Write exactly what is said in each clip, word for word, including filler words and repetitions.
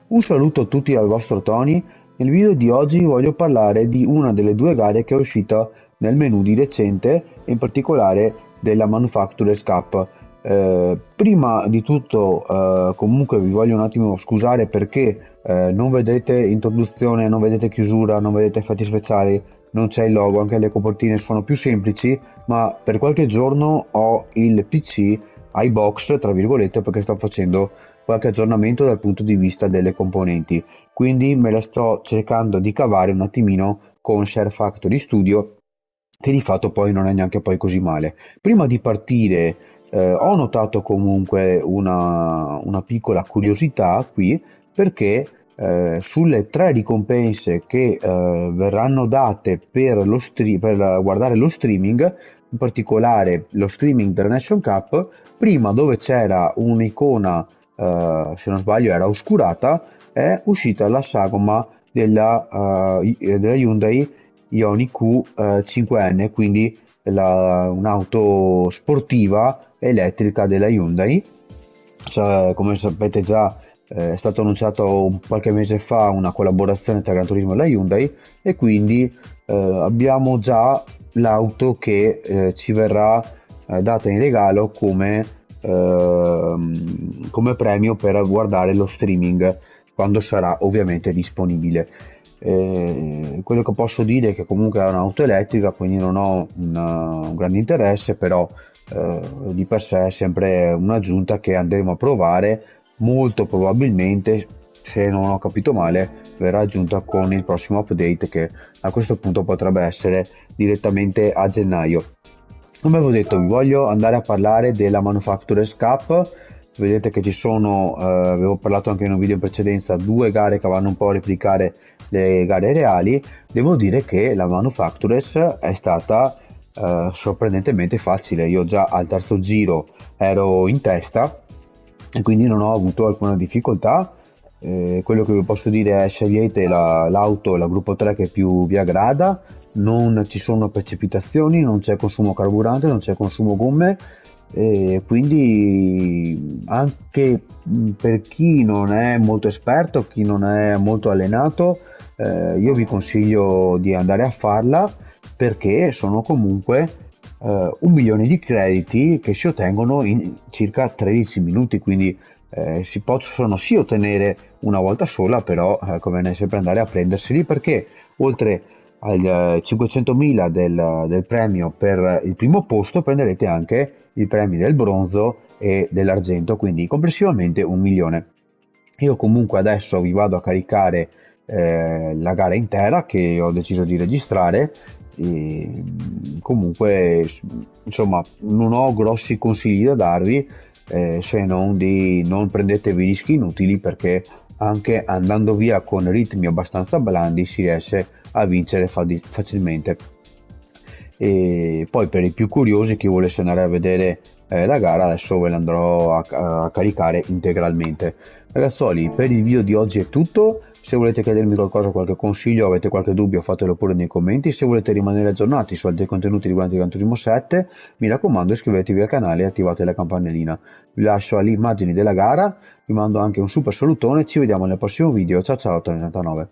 Un saluto a tutti dal vostro Tony. Nel video di oggi voglio parlare di una delle due gare che è uscita nel menu di recente, e in particolare della Manufacturers Cup. Eh, prima di tutto, eh, comunque vi voglio un attimo scusare perché eh, non vedete introduzione, non vedete chiusura, non vedete effetti speciali, non c'è il logo, anche le copertine sono più semplici, ma per qualche giorno ho il P C ai box, tra virgolette, perché sto facendo qualche aggiornamento dal punto di vista delle componenti, quindi me la sto cercando di cavare un attimino con Share Factory Studio, che di fatto poi non è neanche poi così male. Prima di partire eh, ho notato comunque una, una piccola curiosità qui, perché eh, sulle tre ricompense che eh, verranno date per, lo stre- per guardare lo streaming, in particolare lo streaming della Nation Cup, prima dove c'era un'icona, eh, se non sbaglio era oscurata, è uscita la sagoma della, eh, della Hyundai Ioni Q eh, cinque N, quindi la- un'auto sportiva elettrica della Hyundai. Cioè, come sapete già, eh, è stato annunciato qualche mese fa una collaborazione tra Gran Turismo e la Hyundai, e quindi eh, abbiamo già l'auto che eh, ci verrà eh, data in regalo come, ehm, come premio per guardare lo streaming, quando sarà ovviamente disponibile. Eh, quello che posso dire è che comunque è un'auto elettrica, quindi non ho una- un grande interesse, però eh, di per sé è sempre un'aggiunta che andremo a provare. Molto probabilmente, se non ho capito male, verrà aggiunta con il prossimo update, che a questo punto potrebbe essere direttamente a gennaio. Come avevo detto, vi voglio andare a parlare della Manufacturers Cup. Vedete che ci sono, eh, avevo parlato anche in un video in precedenza, due gare che vanno un po' a replicare le gare reali. Devo dire che la Manufacturers è stata eh, sorprendentemente facile. Io già al terzo giro ero in testa e quindi non ho avuto alcuna difficoltà. Eh, quello che vi posso dire è: scegliete la- l'auto, la gruppo tre che più vi aggrada, non ci sono precipitazioni, non c'è consumo carburante, non c'è consumo gomme, e quindi anche mh, per chi non è molto esperto, chi non è molto allenato, eh, io vi consiglio di andare a farla, perché sono comunque eh, un milione di crediti che si ottengono in circa tredici minuti, quindi eh, si possono sì ottenere una volta sola, però eh, conviene sempre andare a prenderseli, perché oltre ai eh, cinquecentomila del, del premio per il primo posto prenderete anche i premi del bronzo e dell'argento, quindi complessivamente un milione. Io comunque adesso vi vado a caricare eh, la gara intera che ho deciso di registrare, e comunque insomma non ho grossi consigli da darvi, eh, se non di non prendetevi rischi inutili, perché anche andando via con ritmi abbastanza blandi si riesce a vincere fa- facilmente. E poi per i più curiosi, chi volesse andare a vedere eh, la gara, adesso ve l'andrò a, a caricare integralmente. Ragazzoli, per il video di oggi è tutto. Se volete chiedermi qualcosa, qualche consiglio, avete qualche dubbio, fatelo pure nei commenti. Se volete rimanere aggiornati su altri contenuti riguardanti Gran Turismo sette, mi raccomando, iscrivetevi al canale e attivate la campanellina. Vi lascio alle immagini della gara, vi mando anche un super salutone, ci vediamo nel prossimo video. Ciao ciao, Tony novantanove.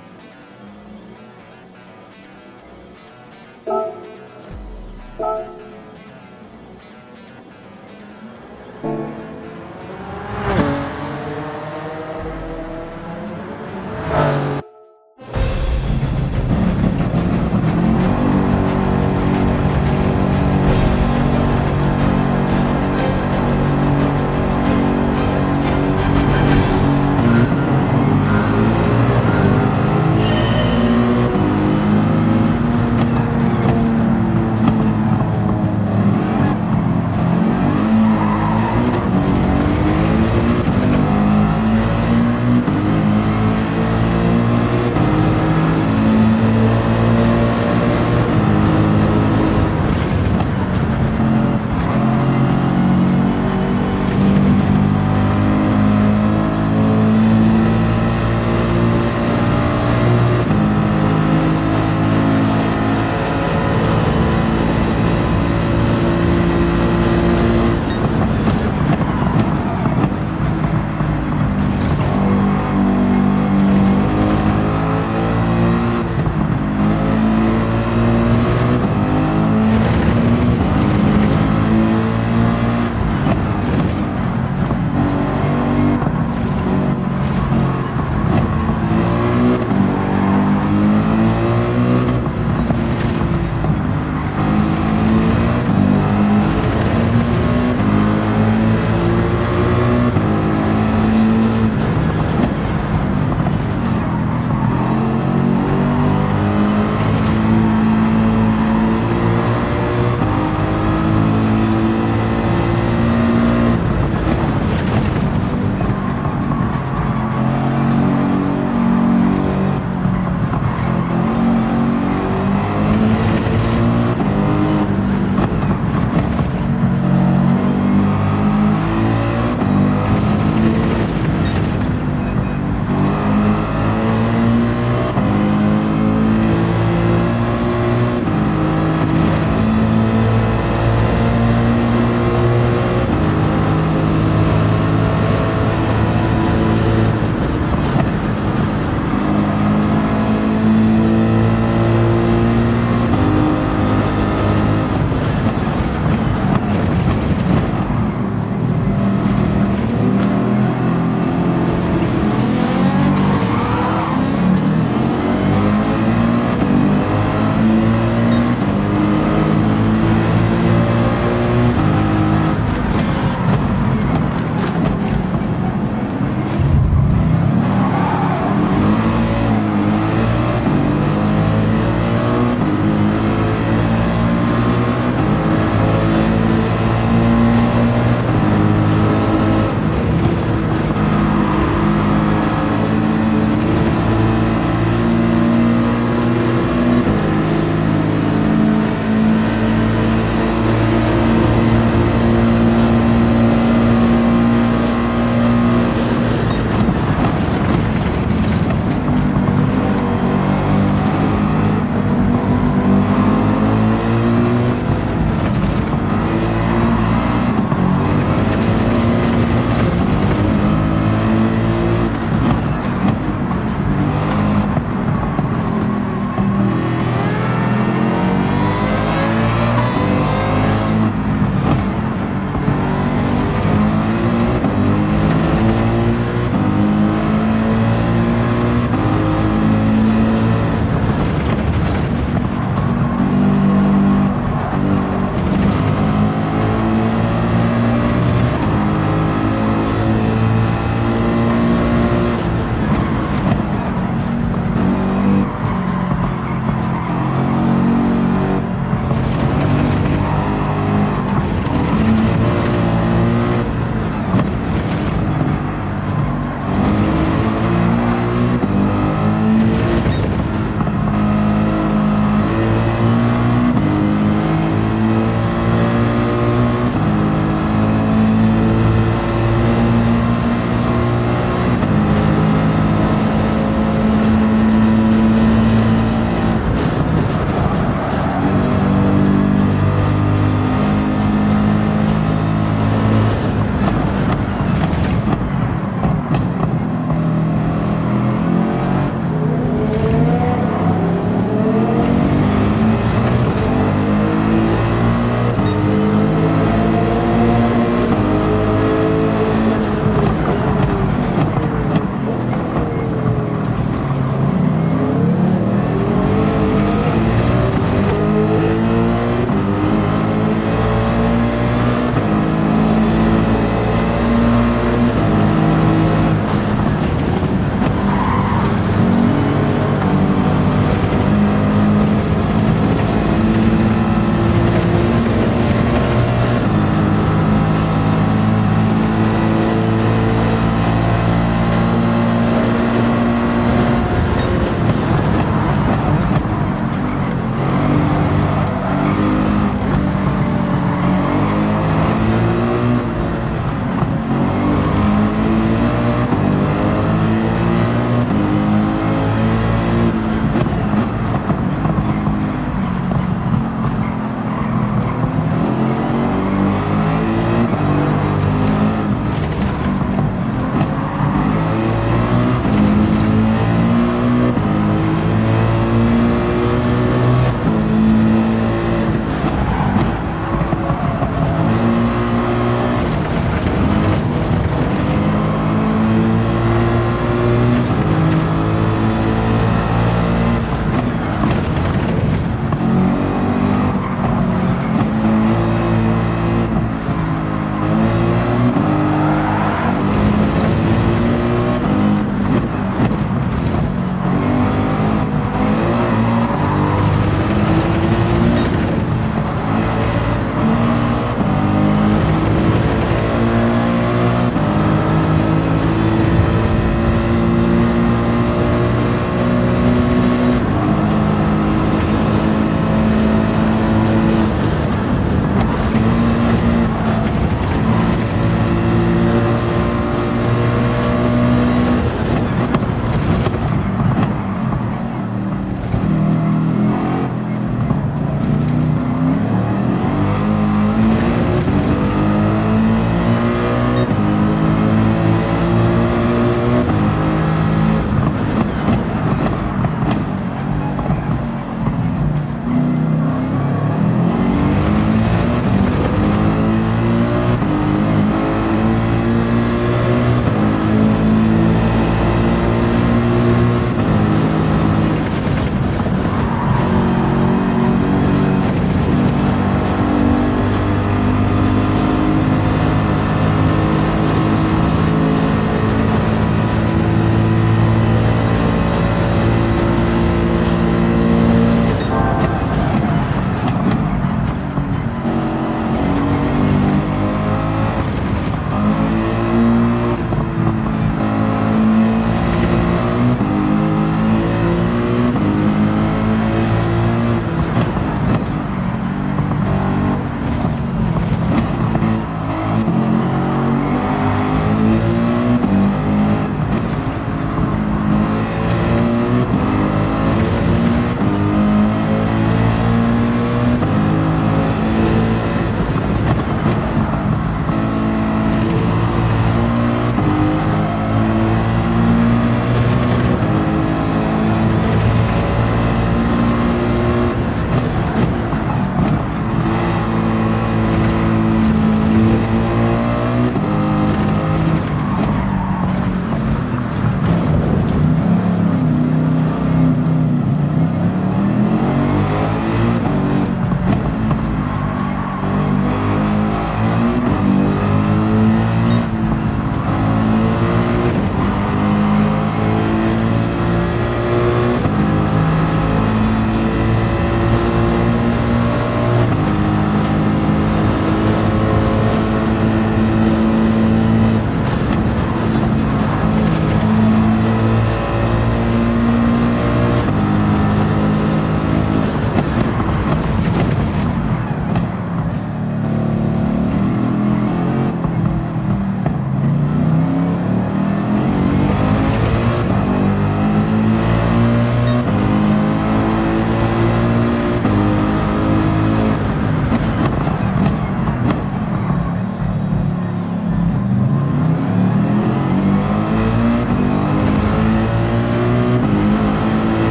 Bye.